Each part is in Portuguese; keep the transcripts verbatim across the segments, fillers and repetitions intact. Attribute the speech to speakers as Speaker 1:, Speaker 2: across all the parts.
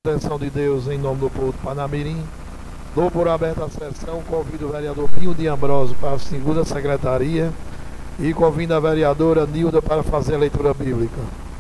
Speaker 1: Proteção de Deus em nome do povo do Parnamirim. Dou por aberta a sessão, convido o vereador Pinho de Ambrosio para a segunda secretaria e convido a vereadora Nilda para fazer a leitura bíblica.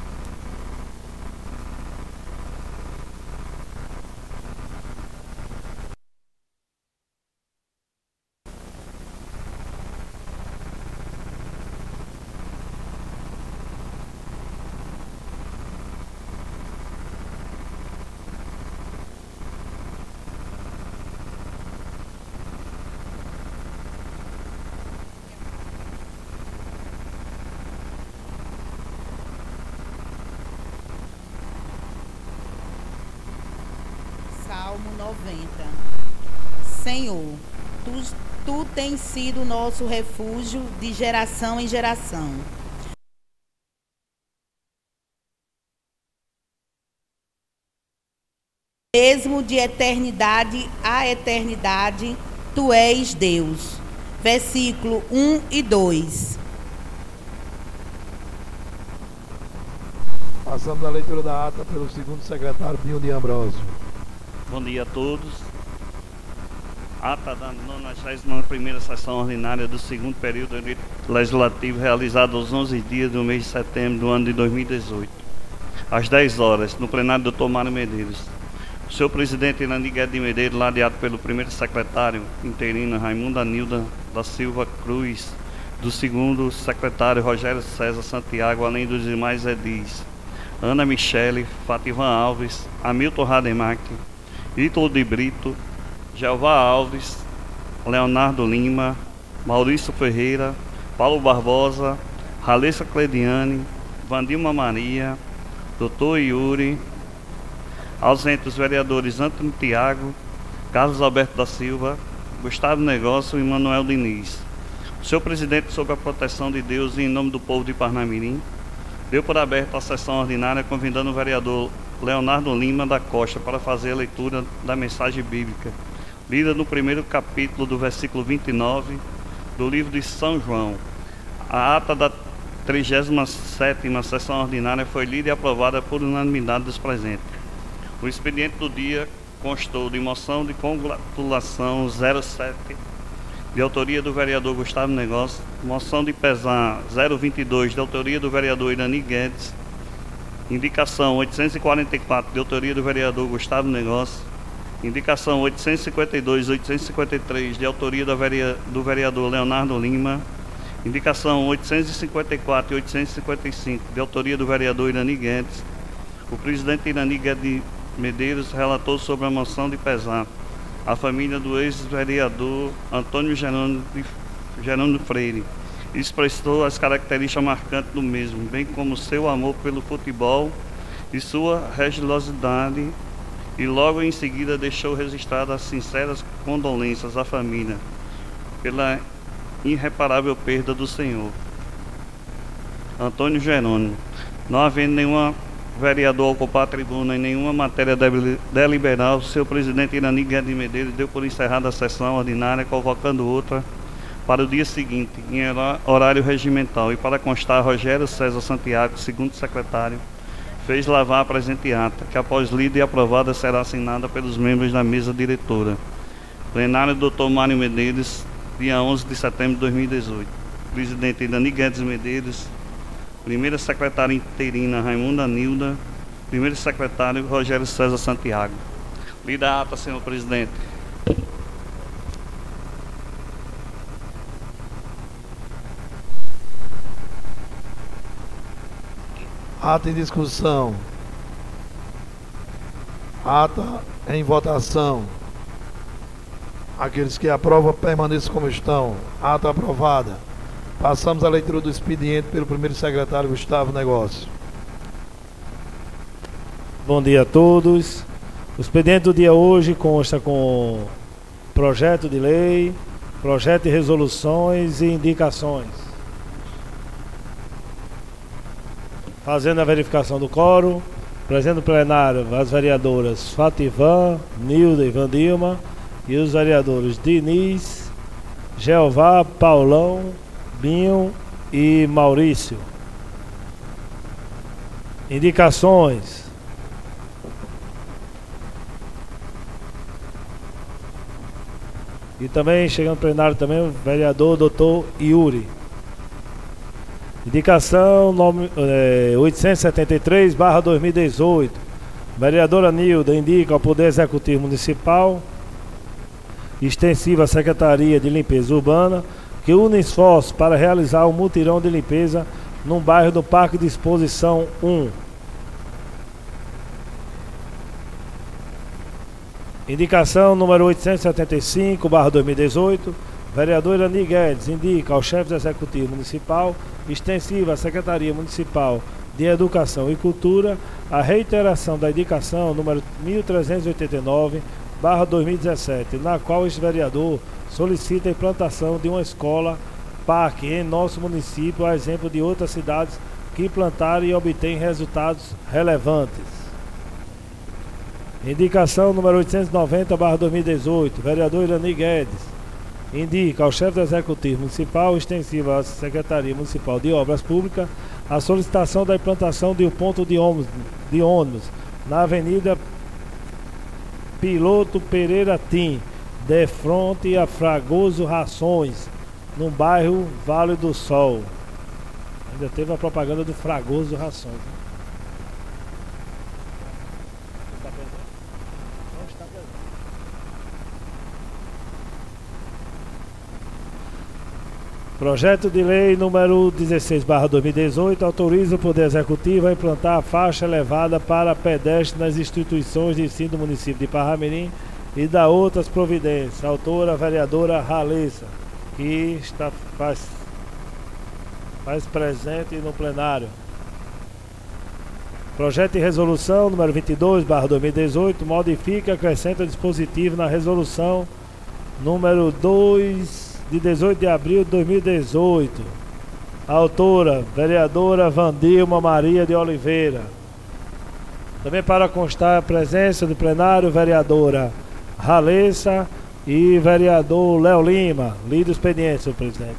Speaker 2: Salmo noventa. Senhor, tu, tu tens sido nosso refúgio de geração em geração. Mesmo de eternidade a eternidade, tu és Deus. Versículo um e dois.
Speaker 1: Passamos a leitura da ata pelo segundo secretário Pinho de Ambrosio.
Speaker 3: Bom dia a todos. Ata da nonagésima primeira sessão ordinária do segundo período legislativo, realizada aos onze dias do mês de setembro do ano de dois mil e dezoito. Às dez horas, no plenário do doutor Mário Medeiros. O senhor presidente Irani Guedes de Medeiros, ladeado pelo primeiro secretário interino Raimundo Anilda da Silva Cruz, do segundo secretário Rogério César Santiago, além dos demais edis Ana Michele, Fativan Alves, Hamilton Rademacher, Ítalo de Brito, Jeová Alves, Leonardo Lima, Maurício Ferreira, Paulo Barbosa, Ralessa Clediane, Vandilma Maria, doutor Yuri, ausentes os vereadores Antônio Tiago, Carlos Alberto da Silva, Gustavo Negócio e Manuel Diniz. O senhor presidente, sob a proteção de Deus e em nome do povo de Parnamirim, deu por aberta a sessão ordinária, convidando o vereador Leonardo Lima da Costa para fazer a leitura da mensagem bíblica, lida no primeiro capítulo do versículo vinte e nove do livro de São João. A ata da trigésima sétima sessão ordinária foi lida e aprovada por unanimidade dos presentes. O expediente do dia constou de moção de congratulação zero sete, de autoria do vereador Gustavo Negócio, moção de pesar zero vinte e dois, de autoria do vereador Irani Guedes, indicação oitocentos e quarenta e quatro, de autoria do vereador Gustavo Negócio, indicação oitocentos e cinquenta e dois, oitocentos e cinquenta e três, de autoria do, vereador, do vereador Leonardo Lima, indicação oitocentos e cinquenta e quatro e oitocentos e cinquenta e cinco, de autoria do vereador Irani Guedes. O presidente Irani Guedes de Medeiros relatou sobre a moção de pesar a família do ex-vereador Antônio Gerônimo, Gerônimo Freire, expressou as características marcantes do mesmo, bem como seu amor pelo futebol e sua religiosidade, e logo em seguida deixou registradas as sinceras condolências à família pela irreparável perda do senhor Antônio Jerônimo. Não havendo nenhuma vereador a ocupar a tribuna em nenhuma matéria deliberal, o seu presidente Irani Guedes de Medeiros deu por encerrada a sessão ordinária, convocando outra para o dia seguinte, em horário regimental, e para constar, Rogério César Santiago, segundo secretário, fez lavar a presente ata, que após lida e aprovada será assinada pelos membros da mesa diretora. Plenário do doutor Mário Medeiros, dia onze de setembro de dois mil e dezoito. Presidente Irani Guedes de Medeiros, primeira secretária interina Raimundo Anilda, primeiro secretário Rogério César Santiago. Lida a ata, senhor presidente.
Speaker 1: Ata em discussão. Ata em votação. Aqueles que aprovam permaneçam como estão. Ata aprovada. Passamos à leitura do expediente pelo primeiro secretário Gustavo Negócio.
Speaker 4: Bom dia a todos. O expediente do dia hoje consta com projeto de lei, projeto de resoluções e indicações. Fazendo a verificação do quórum, presente no plenário as vereadoras Fativan, Nilda e Vandilma, e os vereadores Diniz, Jeová, Paulão, Binho e Maurício. Indicações. E também, chegando no plenário também, o vereador doutor Yuri. Indicação nome, é, oitocentos e setenta e três barra dois mil e dezoito. Vereadora Nilda indica ao Poder Executivo Municipal, extensiva à Secretaria de Limpeza Urbana, que une esforços para realizar um mutirão de limpeza num bairro do Parque de Exposição um. Indicação número oitocentos e setenta e cinco barra dois mil e dezoito. Vereador Irani Guedes indica ao chefe do Executivo Municipal, extensiva à Secretaria Municipal de Educação e Cultura, a reiteração da indicação número mil trezentos e oitenta e nove barra dois mil e dezessete, na qual este vereador solicita a implantação de uma escola parque em nosso município, a exemplo de outras cidades que implantaram e obtêm resultados relevantes. Indicação número oitocentos e noventa barra dois mil e dezoito, vereador Irani Guedes indica ao chefe do Executivo Municipal, extensiva à Secretaria Municipal de Obras Públicas, a solicitação da implantação de um ponto de ônibus, de ônibus na Avenida Piloto Pereira Tim, de frente a Fragoso Rações, no bairro Vale do Sol. Ainda teve a propaganda do Fragoso Rações. Projeto de lei número dezesseis barra dois mil e dezoito autoriza o Poder Executivo a implantar a faixa elevada para pedestres nas instituições de ensino do município de Parramirim e da outras providências. Autora a vereadora Ralessa, que está, faz, faz presente no plenário. Projeto de resolução número vinte e dois barra dois mil e dezoito modifica e acrescenta dispositivo na resolução número dois de dezoito de abril de dois mil e dezoito. Autora, vereadora Vandilma Maria de Oliveira. Também para constar a presença do plenário, vereadora Ralessa e vereador Léo Lima. Lido o expediente, senhor presidente.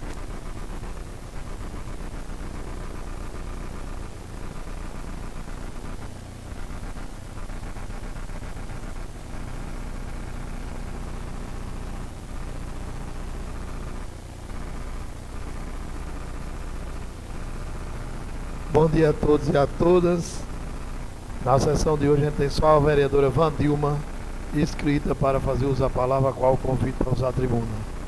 Speaker 1: Bom dia a todos e a todas. Na sessão de hoje a gente tem só a vereadora Vandilma inscrita para fazer uso da palavra, a qual convido para usar a tribuna.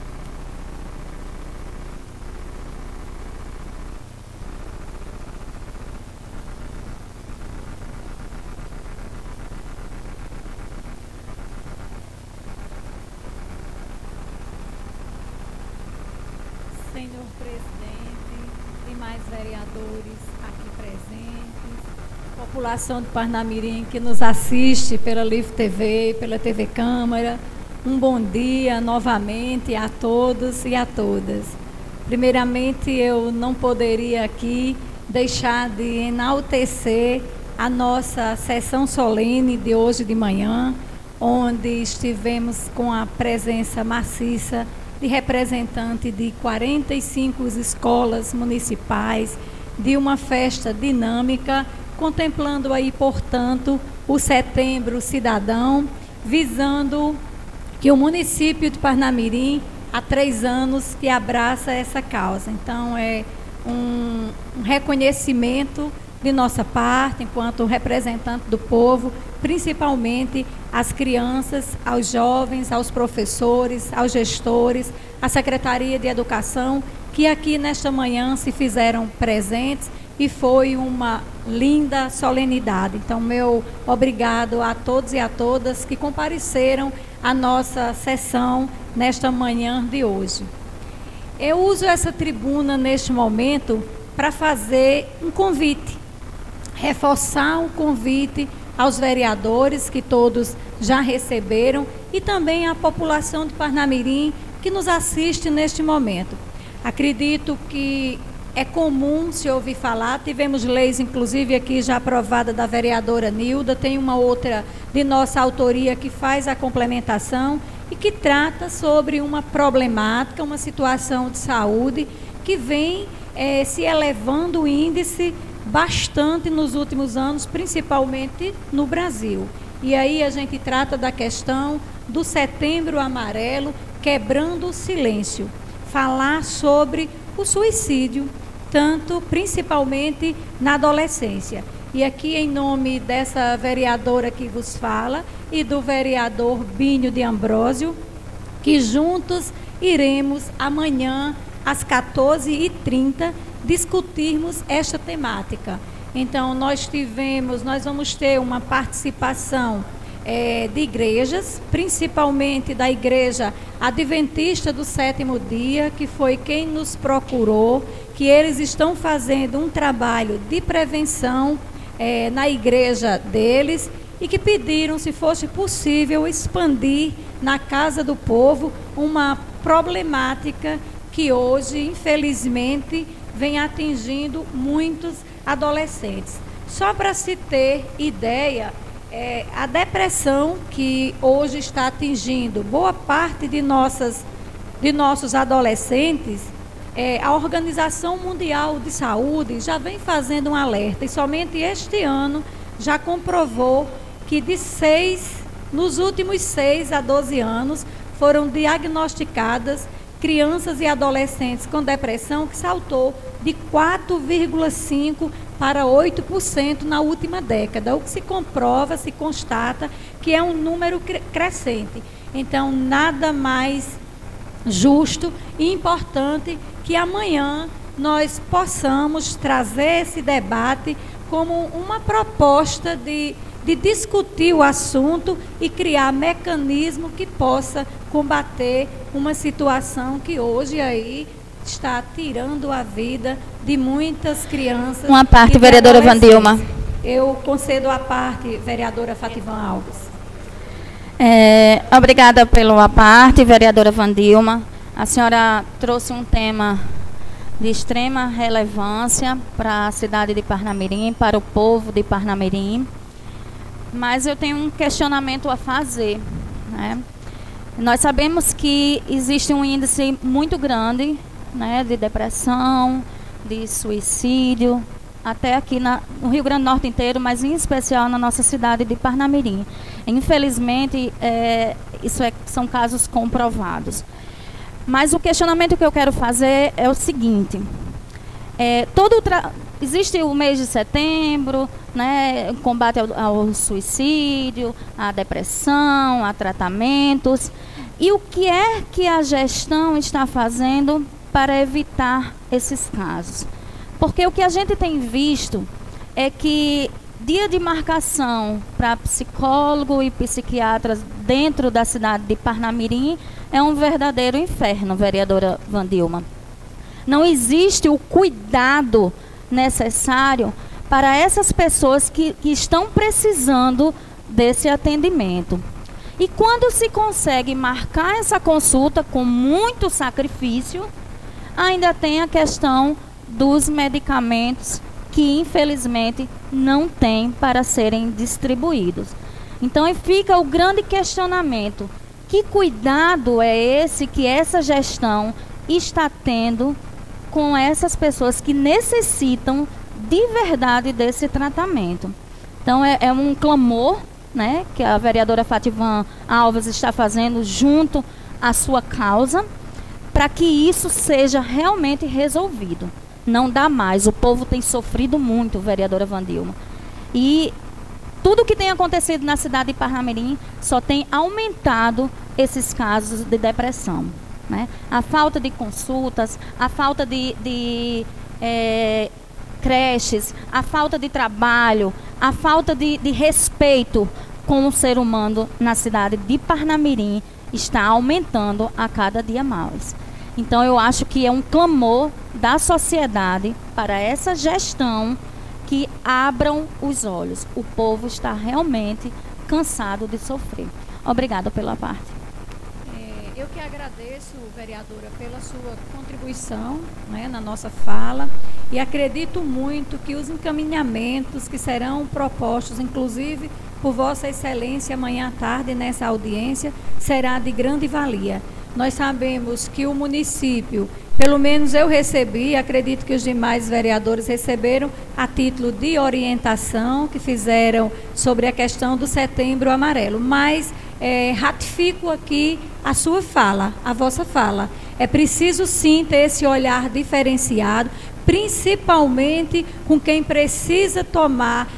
Speaker 5: Senhor presidente, demais vereadores aqui presentes, população de Parnamirim que nos assiste pela Livre T V, pela T V Câmara, um bom dia novamente a todos e a todas. Primeiramente, eu não poderia aqui deixar de enaltecer a nossa sessão solene de hoje de manhã, onde estivemos com a presença maciça de representante de quarenta e cinco escolas municipais, de uma festa dinâmica, contemplando aí, portanto, o Setembro Cidadão, visando que o município de Parnamirim, há três anos que abraça essa causa. Então, é um, um reconhecimento de nossa parte, enquanto representante do povo, principalmente às crianças, aos jovens, aos professores, aos gestores, à Secretaria de Educação, que aqui nesta manhã se fizeram presentes e foi uma linda solenidade. Então, meu obrigado a todos e a todas que compareceram à nossa sessão nesta manhã de hoje. Eu uso essa tribuna neste momento para fazer um convite, reforçar um convite aos vereadores que todos já receberam e também à população de Parnamirim que nos assiste neste momento. Acredito que é comum se ouvir falar, tivemos leis inclusive aqui já aprovada da vereadora Nilda, tem uma outra de nossa autoria que faz a complementação e que trata sobre uma problemática, uma situação de saúde que vem eh, se elevando o índice bastante nos últimos anos, principalmente no Brasil. E aí a gente trata da questão do Setembro Amarelo, quebrando o silêncio. Falar sobre o suicídio, tanto principalmente na adolescência. E aqui, em nome dessa vereadora que vos fala e do vereador Binho de Ambrósio, que juntos iremos amanhã às quatorze e trinta discutirmos esta temática. Então, nós tivemos, nós vamos ter uma participação é, de igrejas, principalmente da Igreja Adventista do Sétimo Dia, que foi quem nos procurou, que eles estão fazendo um trabalho de prevenção é, na igreja deles e que pediram, se fosse possível, expandir na Casa do Povo uma problemática que hoje, infelizmente, vem atingindo muitos adolescentes. Só para se ter ideia, é, a depressão que hoje está atingindo boa parte de, nossas, de nossos adolescentes, é, a Organização Mundial de Saúde já vem fazendo um alerta, e somente este ano já comprovou que de seis, nos últimos seis a doze anos, foram diagnosticadas crianças e adolescentes com depressão, que saltou de quatro vírgula cinco por cento para oito por cento na última década, o que se comprova, se constata que é um número crescente. Então, nada mais justo e importante que amanhã nós possamos trazer esse debate como uma proposta de, de discutir o assunto e criar mecanismo que possa combater uma situação que hoje aí está tirando a vida de muitas crianças.
Speaker 6: Uma parte, vereadora Wandilma.
Speaker 5: Eu concedo a parte, vereadora Fativan Alves.
Speaker 6: É, obrigada pela parte, vereadora Wandilma. A senhora trouxe um tema de extrema relevância para a cidade de Parnamirim, para o povo de Parnamirim. Mas eu tenho um questionamento a fazer, né? Nós sabemos que existe um índice muito grande, né, de depressão, de suicídio, até aqui na, no Rio Grande do Norte inteiro, mas em especial na nossa cidade de Parnamirim. Infelizmente, é, isso é, são casos comprovados. Mas o questionamento que eu quero fazer é o seguinte: é, todo tra existe o mês de setembro, né, combate ao, ao suicídio, à depressão, a tratamentos. E o que é que a gestão está fazendo para evitar esses casos? Porque o que a gente tem visto é que dia de marcação para psicólogo e psiquiatras dentro da cidade de Parnamirim é um verdadeiro inferno, vereadora Wandilma. Não existe o cuidado necessário para essas pessoas que, que estão precisando desse atendimento. E quando se consegue marcar essa consulta com muito sacrifício, ainda tem a questão dos medicamentos que, infelizmente, não tem para serem distribuídos. Então, fica o grande questionamento: que cuidado é esse que essa gestão está tendo com essas pessoas que necessitam de verdade desse tratamento? Então, é, é um clamor, né, que a vereadora Fativan Alves está fazendo junto à sua causa, para que isso seja realmente resolvido. Não dá mais, o povo tem sofrido muito, vereadora Wandilma. E tudo que tem acontecido na cidade de Parnamirim só tem aumentado esses casos de depressão, né? A falta de consultas, a falta de, de é, creches, a falta de trabalho, a falta de, de respeito com o ser humano na cidade de Parnamirim está aumentando a cada dia mais. Então, eu acho que é um clamor da sociedade para essa gestão que abram os olhos. O povo está realmente cansado de sofrer. Obrigada pela parte.
Speaker 5: É, eu que agradeço, vereadora, pela sua contribuição, né, na nossa fala, e acredito muito que os encaminhamentos que serão propostos, inclusive por Vossa Excelência amanhã à tarde nessa audiência, será de grande valia. Nós sabemos que o município Pelo menos eu recebi, acredito que os demais vereadores receberam a título de orientação que fizeram sobre a questão do Setembro Amarelo. Mas é, ratifico aqui a sua fala, a vossa fala. É preciso sim ter esse olhar diferenciado, principalmente com quem precisa tomar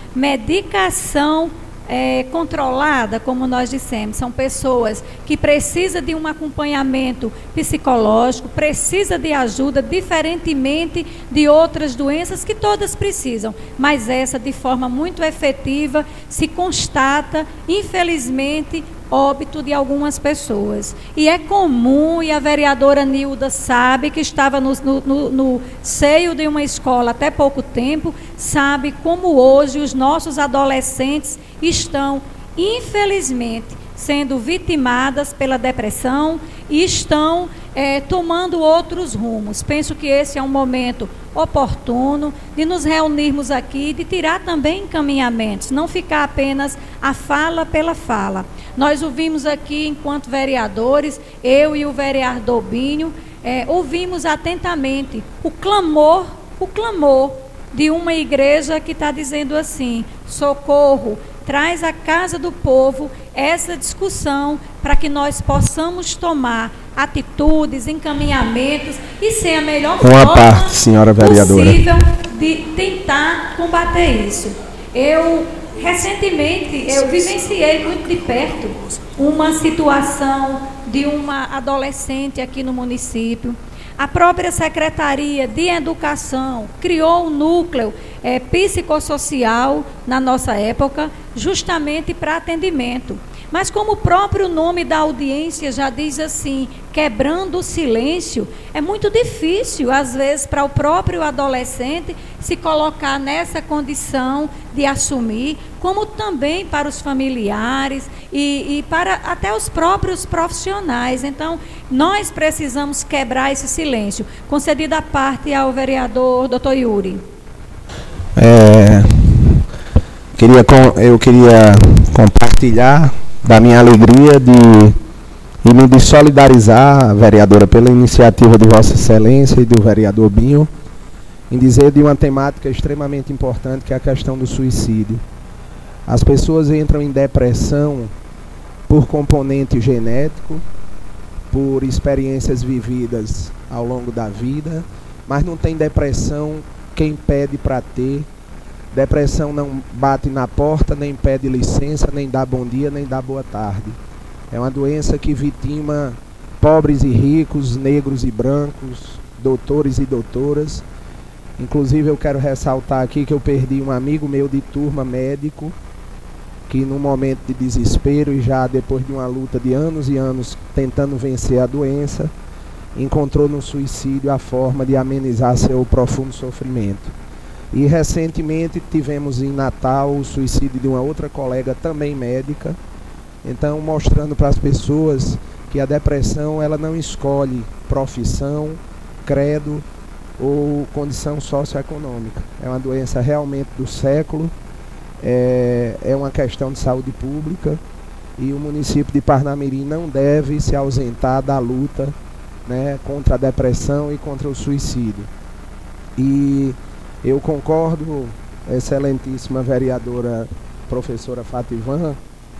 Speaker 5: medicação É, controlada, como nós dissemos. São pessoas que precisam de um acompanhamento psicológico, precisa de ajuda, diferentemente de outras doenças que todas precisam, mas essa de forma muito efetiva se constata, infelizmente, óbito de algumas pessoas. E é comum, e a vereadora Nilda sabe, que estava no, no, no seio de uma escola até pouco tempo, sabe como hoje os nossos adolescentes estão, infelizmente, sendo vitimadas pela depressão e estão é, tomando outros rumos. Penso que esse é um momento oportuno de nos reunirmos aqui, de tirar também encaminhamentos, não ficar apenas a fala pela fala. Nós ouvimos aqui, enquanto vereadores, eu e o vereador Binho, é, ouvimos atentamente o clamor, o clamor de uma igreja que está dizendo assim: socorro, traz à casa do povo essa discussão para que nós possamos tomar atitudes, encaminhamentos e ser a melhor
Speaker 7: Uma
Speaker 5: forma
Speaker 7: parte, senhora vereadora.
Speaker 5: possível de tentar combater isso. Eu, recentemente, eu vivenciei muito de perto uma situação de uma adolescente aqui no município. A própria Secretaria de Educação criou um núcleo é, psicossocial na nossa época, justamente para atendimento. Mas como o próprio nome da audiência já diz assim, quebrando o silêncio, é muito difícil, às vezes, para o próprio adolescente se colocar nessa condição de assumir, como também para os familiares e, e para até os próprios profissionais. Então, nós precisamos quebrar esse silêncio. Concedida a parte ao vereador doutor Yuri.
Speaker 7: É, queria, eu queria compartilhar da minha alegria de, e me de solidarizar, vereadora, pela iniciativa de Vossa Excelência e do vereador Binho, em dizer de uma temática extremamente importante, que é a questão do suicídio. As pessoas entram em depressão por componente genético, por experiências vividas ao longo da vida, mas não tem depressão quem pede para ter. Depressão não bate na porta, nem pede licença, nem dá bom dia, nem dá boa tarde. É uma doença que vitima pobres e ricos, negros e brancos, doutores e doutoras. Inclusive eu quero ressaltar aqui que eu perdi um amigo meu de turma, médico, que num momento de desespero e já depois de uma luta de anos e anos tentando vencer a doença, encontrou no suicídio a forma de amenizar seu profundo sofrimento. E recentemente tivemos em Natal o suicídio de uma outra colega também médica. Então, mostrando para as pessoas que a depressão ela não escolhe profissão, credo ou condição socioeconômica. É uma doença realmente do século, é, é uma questão de saúde pública e o município de Parnamirim não deve se ausentar da luta, né, contra a depressão e contra o suicídio. E eu concordo, excelentíssima vereadora professora Fativan,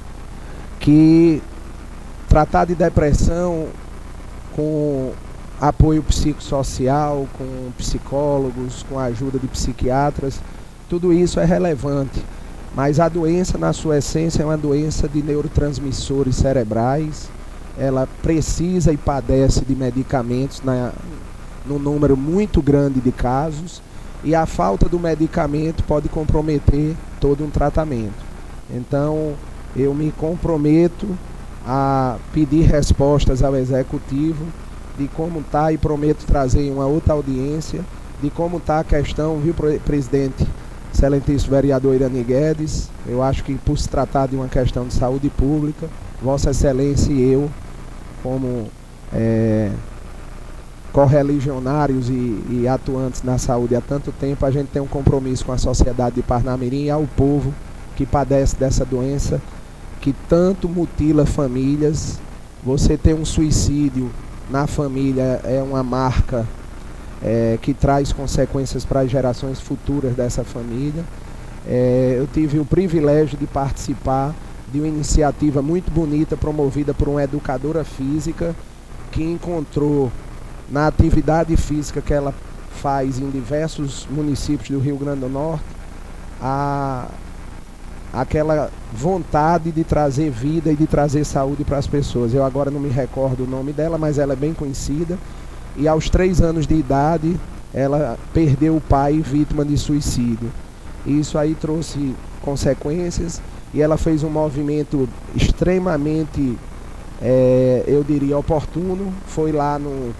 Speaker 7: que tratar de depressão com apoio psicossocial, com psicólogos, com a ajuda de psiquiatras, tudo isso é relevante. Mas a doença, na sua essência, é uma doença de neurotransmissores cerebrais. Ela precisa e padece de medicamentos na, num número muito grande de casos. E a falta do medicamento pode comprometer todo um tratamento. Então, eu me comprometo a pedir respostas ao Executivo de como está, e prometo trazer em uma outra audiência, de como está a questão, viu, presidente, excelentíssimo vereador Irani Guedes. Eu acho que, por se tratar de uma questão de saúde pública, Vossa Excelência e eu, como é, correligionários e, e atuantes na saúde há tanto tempo, a gente tem um compromisso com a sociedade de Parnamirim e ao povo que padece dessa doença, que tanto mutila famílias. Você ter um suicídio na família é uma marca é, que traz consequências para as gerações futuras dessa família. É, eu tive o privilégio de participar de uma iniciativa muito bonita promovida por uma educadora física que encontrou na atividade física que ela faz em diversos municípios do Rio Grande do Norte a, aquela vontade de trazer vida e de trazer saúde para as pessoas. Eu agora não me recordo o nome dela, mas ela é bem conhecida, e aos três anos de idade ela perdeu o pai vítima de suicídio. Isso aí trouxe consequências, e ela fez um movimento extremamente, é, eu diria, oportuno. Foi lá no,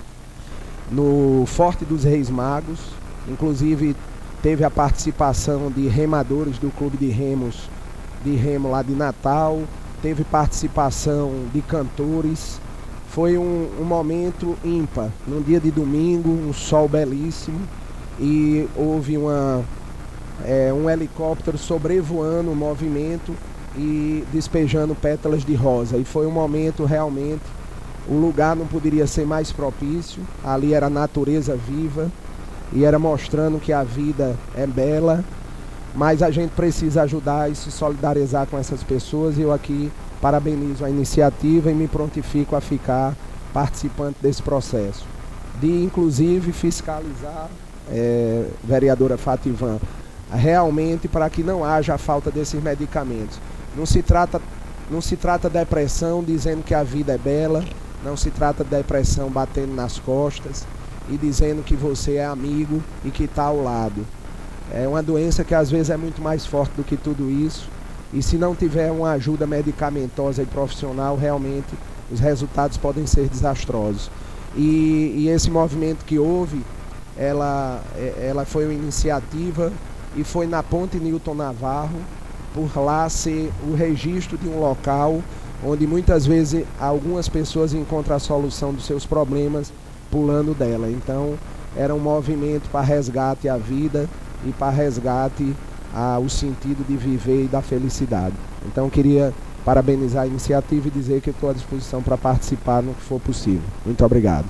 Speaker 7: no Forte dos Reis Magos, inclusive teve a participação de remadores do Clube de Remos, de Remo lá de Natal, teve participação de cantores. Foi um, um momento ímpar, num dia de domingo, um sol belíssimo, e houve uma... É, um helicóptero sobrevoando o movimento e despejando pétalas de rosa. E foi um momento realmente, o lugar não poderia ser mais propício. Ali era a natureza viva e era mostrando que a vida é bela, mas a gente precisa ajudar e se solidarizar com essas pessoas. E eu aqui parabenizo a iniciativa e me prontifico a ficar participante desse processo, de inclusive fiscalizar, é, vereadora Fativan, realmente para que não haja a falta desses medicamentos. Não se trata, não se trata de depressão dizendo que a vida é bela, não se trata de depressão batendo nas costas e dizendo que você é amigo e que está ao lado. É uma doença que às vezes é muito mais forte do que tudo isso, e se não tiver uma ajuda medicamentosa e profissional, realmente os resultados podem ser desastrosos. E, e esse movimento que houve, ela, ela foi uma iniciativa e foi na Ponte Newton Navarro, por lá ser o registro de um local onde muitas vezes algumas pessoas encontram a solução dos seus problemas pulando dela. Então era um movimento para resgate à vida e para resgate ao sentido de viver e da felicidade. Então queria parabenizar a iniciativa e dizer que estou à disposição para participar no que for possível. Muito obrigado.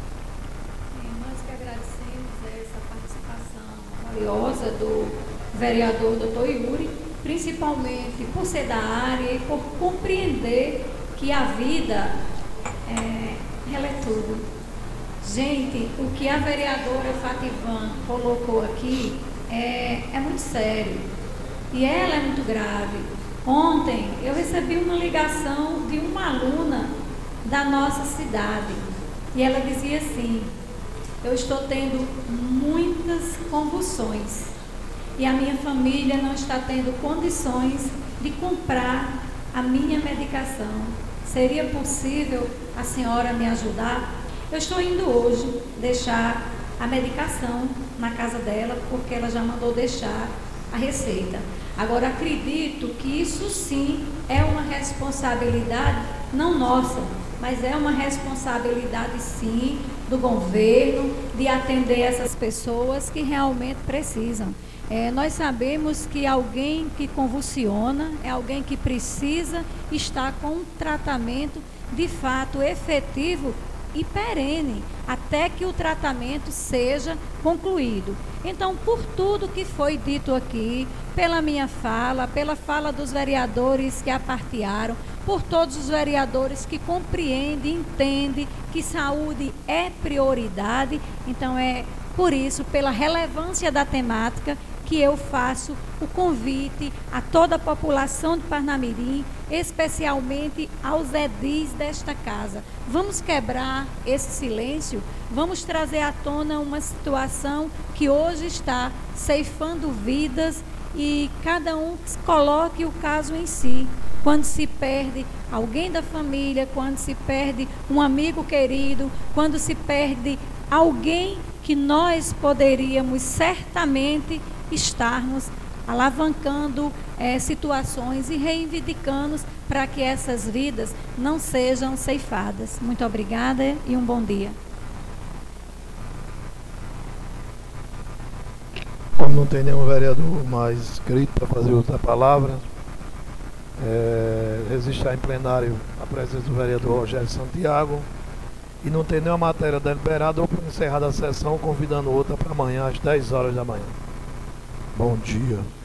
Speaker 5: Nós que agradecemos essa participação valiosa do vereador doutor Yuri, principalmente por ser da área e por compreender que a vida é, ela é tudo. Gente, o que a vereadora Fativan colocou aqui é, é muito sério e ela é muito grave. Ontem eu recebi uma ligação de uma aluna da nossa cidade e ela dizia assim: eu estou tendo muitas convulsões e a minha família não está tendo condições de comprar a minha medicação. Seria possível a senhora me ajudar? Eu estou indo hoje deixar a medicação na casa dela, porque ela já mandou deixar a receita. Agora, acredito que isso sim é uma responsabilidade, não nossa, mas é uma responsabilidade sim do governo de atender essas pessoas que realmente precisam. É, nós sabemos que alguém que convulsiona é alguém que precisa estar com um tratamento de fato efetivo e perene, até que o tratamento seja concluído. Então, por tudo que foi dito aqui, pela minha fala, pela fala dos vereadores que apartearam, por todos os vereadores que compreendem, entendem que saúde é prioridade, então é por isso, pela relevância da temática, que eu faço o convite a toda a população de Parnamirim, especialmente aos edis desta casa. Vamos quebrar esse silêncio, vamos trazer à tona uma situação que hoje está ceifando vidas e cada um coloque o caso em si. Quando se perde alguém da família, quando se perde um amigo querido, quando se perde alguém que nós poderíamos certamente estarmos alavancando é, situações e reivindicando para que essas vidas não sejam ceifadas. Muito obrigada e um bom dia.
Speaker 1: Como não tem nenhum vereador mais inscrito para fazer outra palavra, é, registrar em plenário a presença do vereador Rogério Santiago e não tem nenhuma matéria deliberada, ou por encerrada a sessão, convidando outra para amanhã às dez horas da manhã. Bom dia.